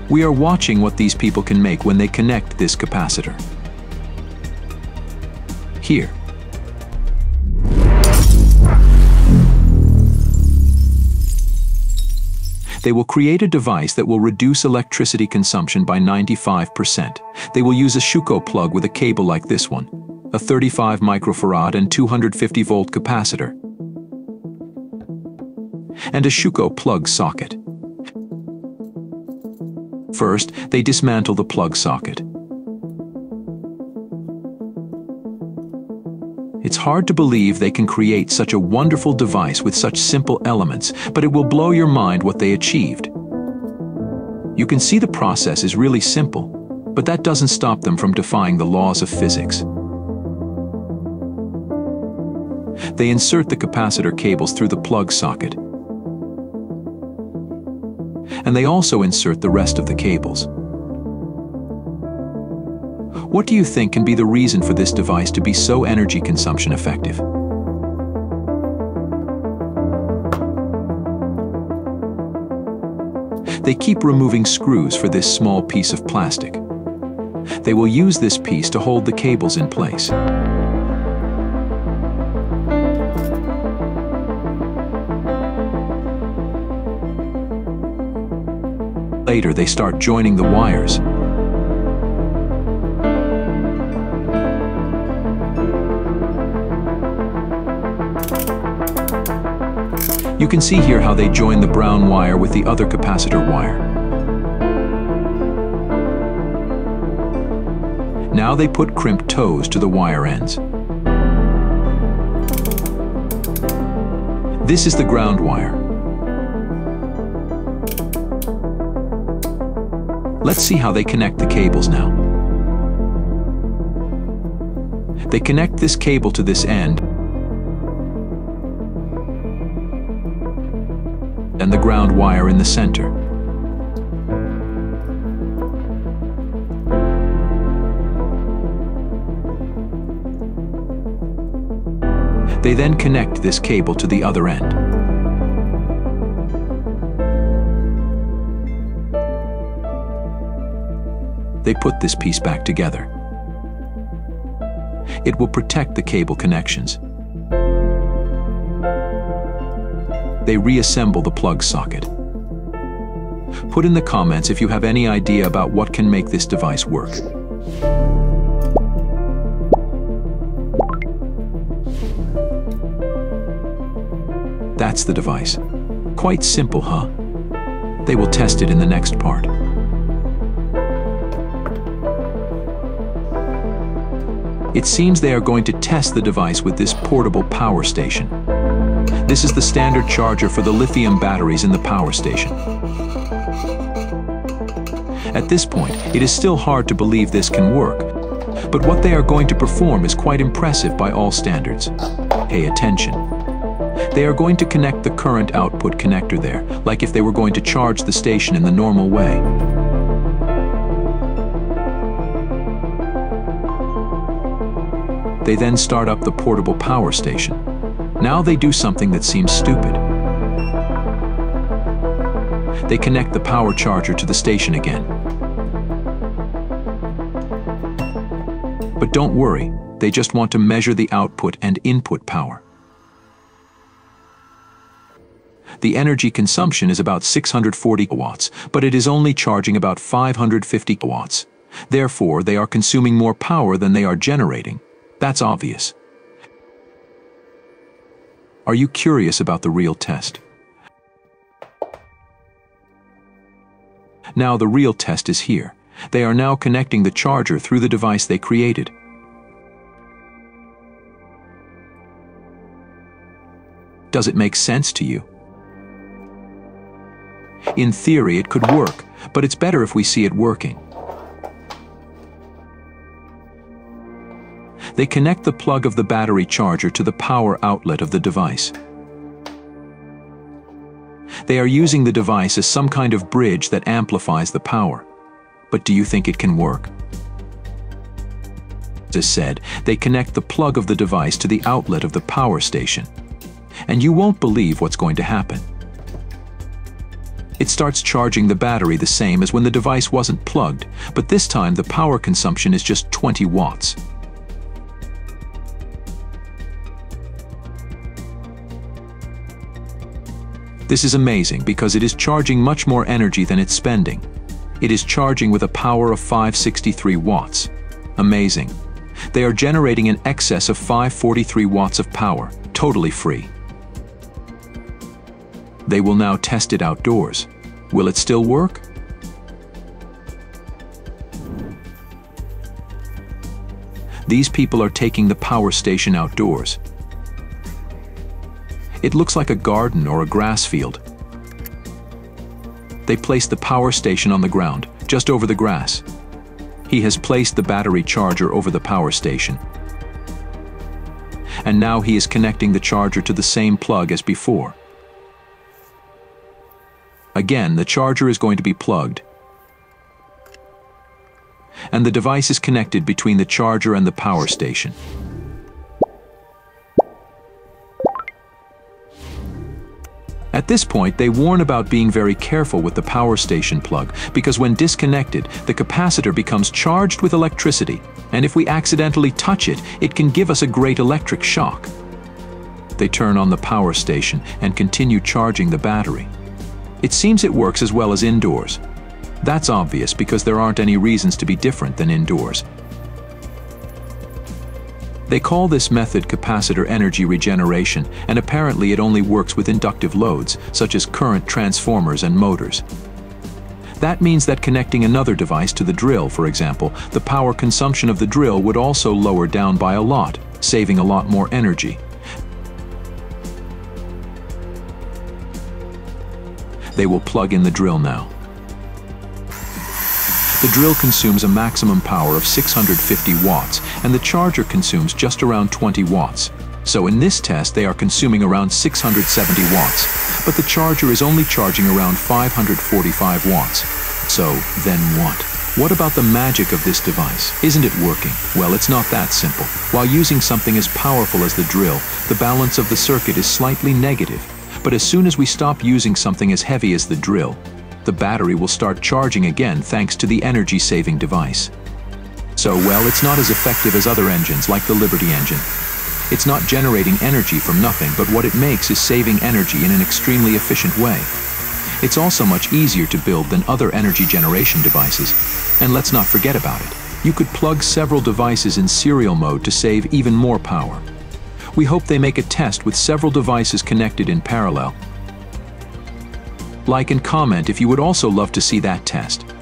We are watching what these people can make when they connect this capacitor. Here. They will create a device that will reduce electricity consumption by 95%. They will use a Schuko plug with a cable like this one, a 35 microfarad and 250 volt capacitor, and a Schuko plug socket. First, they dismantle the plug socket. It's hard to believe they can create such a wonderful device with such simple elements, but it will blow your mind what they achieved. You can see the process is really simple, but that doesn't stop them from defying the laws of physics. They insert the capacitor cables through the plug socket, and they also insert the rest of the cables. What do you think can be the reason for this device to be so energy consumption effective? They keep removing screws for this small piece of plastic. They will use this piece to hold the cables in place. Later, they start joining the wires. You can see here how they join the brown wire with the other capacitor wire. Now they put crimped toes to the wire ends. This is the ground wire. Let's see how they connect the cables now. They connect this cable to this end and the ground wire in the center. They then connect this cable to the other end. They put this piece back together. It will protect the cable connections. They reassemble the plug socket. Put in the comments if you have any idea about what can make this device work. That's the device. Quite simple, huh? They will test it in the next part. It seems they are going to test the device with this portable power station. This is the standard charger for the lithium batteries in the power station. At this point, it is still hard to believe this can work, but what they are going to perform is quite impressive by all standards. Pay attention. They are going to connect the current output connector there, like if they were going to charge the station in the normal way. They then start up the portable power station. Now they do something that seems stupid. They connect the power charger to the station again. But don't worry, they just want to measure the output and input power. The energy consumption is about 640 watts, but it is only charging about 550 watts. Therefore, they are consuming more power than they are generating. That's obvious. Are you curious about the real test? Now the real test is here. They are now connecting the charger through the device they created. Does it make sense to you? In theory, it could work, but it's better if we see it working. They connect the plug of the battery charger to the power outlet of the device. They are using the device as some kind of bridge that amplifies the power. But do you think it can work? As said, they connect the plug of the device to the outlet of the power station. And you won't believe what's going to happen. It starts charging the battery the same as when the device wasn't plugged, but this time the power consumption is just 20 watts. This is amazing because it is charging much more energy than it's spending. It is charging with a power of 563 watts. Amazing. They are generating in excess of 543 watts of power, totally free. They will now test it outdoors. Will it still work? These people are taking the power station outdoors. It looks like a garden or a grass field. They place the power station on the ground, just over the grass. He has placed the battery charger over the power station. And now he is connecting the charger to the same plug as before. Again, the charger is going to be plugged. And the device is connected between the charger and the power station. At this point, they warn about being very careful with the power station plug, because when disconnected, the capacitor becomes charged with electricity, and if we accidentally touch it, it can give us a great electric shock. They turn on the power station and continue charging the battery. It seems it works as well as indoors. That's obvious because there aren't any reasons to be different than indoors. They call this method capacitor energy regeneration, and apparently it only works with inductive loads, such as current transformers and motors. That means that connecting another device to the drill, for example, the power consumption of the drill would also lower down by a lot, saving a lot more energy. They will plug in the drill now. The drill consumes a maximum power of 650 watts, and the charger consumes just around 20 watts. So in this test, they are consuming around 670 watts, but the charger is only charging around 545 watts. So then what? What about the magic of this device? Isn't it working? Well, it's not that simple. While using something as powerful as the drill, the balance of the circuit is slightly negative. But as soon as we stop using something as heavy as the drill, the battery will start charging again thanks to the energy-saving device. So, well, it's not as effective as other engines like the Liberty engine. It's not generating energy from nothing, but what it makes is saving energy in an extremely efficient way. It's also much easier to build than other energy generation devices. And let's not forget about it. You could plug several devices in serial mode to save even more power. We hope they make a test with several devices connected in parallel. Like and comment if you would also love to see that test.